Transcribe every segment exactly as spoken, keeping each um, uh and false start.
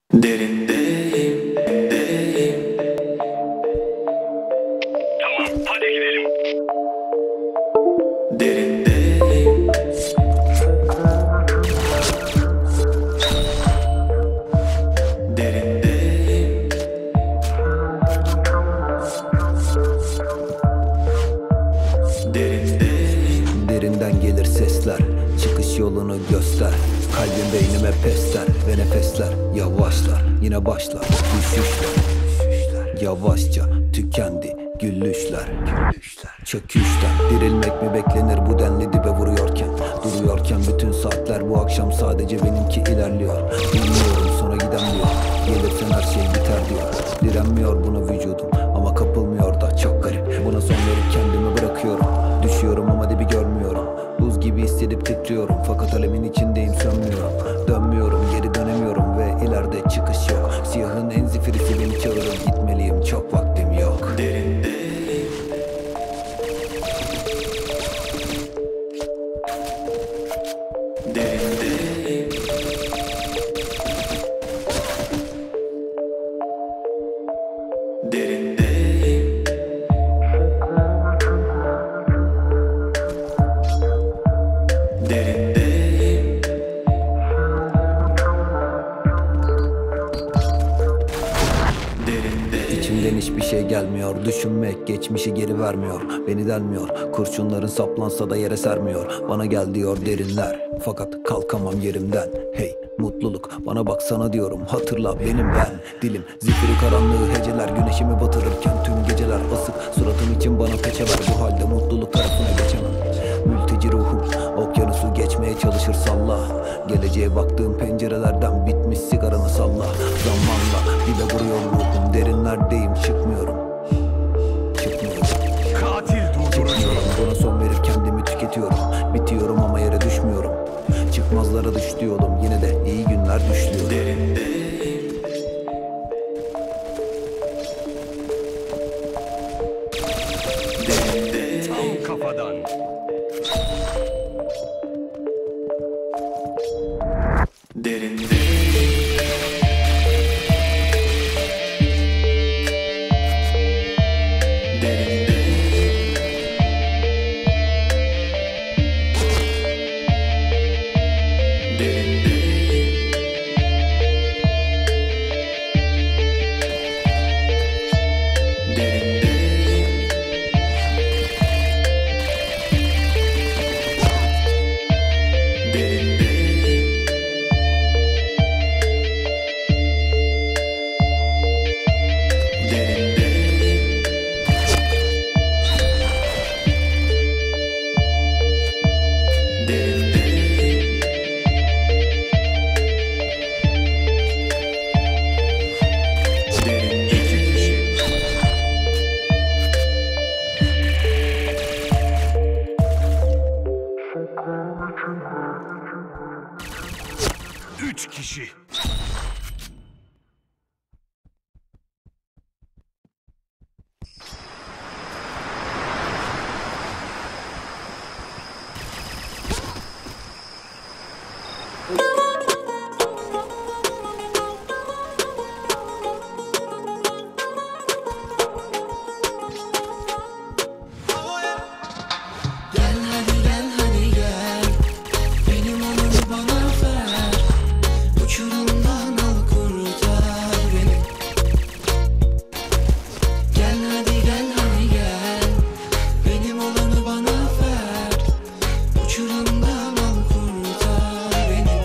Derindeyim, derindeyim. Tamam, hadi gidelim. Derindeyim. Derindeyim. Derindeyim. Derinden gelir sesler, çıkış yolunu göster. Kalbim beynime pesler ve nefesler yavaşlar, yine başlar düşüşler. Yavaşça tükendi gülüşler, çöküşten. Dirilmek mi beklenir bu denli dibe vuruyorken? Duruyorken bütün saatler bu akşam sadece benimki ilerliyor. Bilmiyorum sonra giden diyor, gelirsen her şey biter diyor. Direnmiyor buna vücudum ama kapılmıyor da çok garip. Buna son verip kendimi bırakıyorum. Düşüyorum ama dibi görmüyorum. Buz gibi hissedip titriyorum fakat alemin içindeyim, sönmüyorum. Dönmüyorum, geri dönemiyorum ve ileride çıkış yok. Siyahın en zifirisi beni çağırır, gitmeliyim, çok vaktim yok. Derindeyim. Derindeyim. Derindeyim. Derindeyim. Derindeyim. İçimden hiçbir şey gelmiyor. Düşünmek geçmişi geri vermiyor. Beni delmiyor. Kurşunların saplansa da yere sermiyor. Bana gel diyor derinler, fakat kalkamam yerimden. Hey mutluluk, bana baksana diyorum. Hatırla benim ben. Dilim zifiri karanlığı heceler. Güneşimi batırırken tüm geceler asık. Suratım için bana peçe ver. Bu halde mutluluk tarafına geçemem. Mülteci ruhum okyanusu geçmeye çalışır salla. Geleceğe baktığım pencerelerden bitmiş sigaranı salla. Zamanla dibe vuruyor ruhum. Derinlerdeyim, çıkmıyorum. Çıkmıyorum. Katil durdurucu. Çıkmıyorum. Buna son verip kendimi tüketiyorum. Bitiyorum ama yere düşmüyorum. Çıkmazlara düş diyordum, yine de iyi günler düşlüyor. Derindeyim. Derindeyim. Tam kafadan. Derindeyim. Derindeyim. Derindeyim. Derindeyim. Derindeyim. Derindeyim. Derindeyim. Derindeyim. Üç kişi. Gel hadi gel hadi gel, benim olanı bana ver. Uçurumdan al kurtar beni. Gel hadi gel hadi gel, benim olanı bana ver. Uçurumdan al kurtar beni.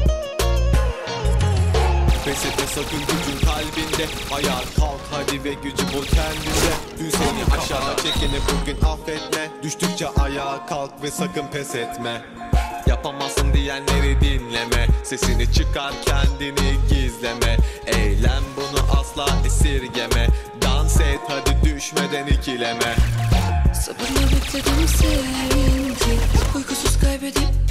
Pes etme sakın, gücün kalbinde. Ayağa kalk hadi ve gücü bul kendinde. Dün seni aşağı çekeni bugün affetme. Düştükçe ayağa kalk ve sakın pes etme. Yapamazsın diyenleri dinleme. Sesini çıkar, kendini gizleme. Eylem bunu asla esirgeme. Dans et hadi düşmeden ikileme. Sabırla bekledim sevinci, uykusuz kaybedip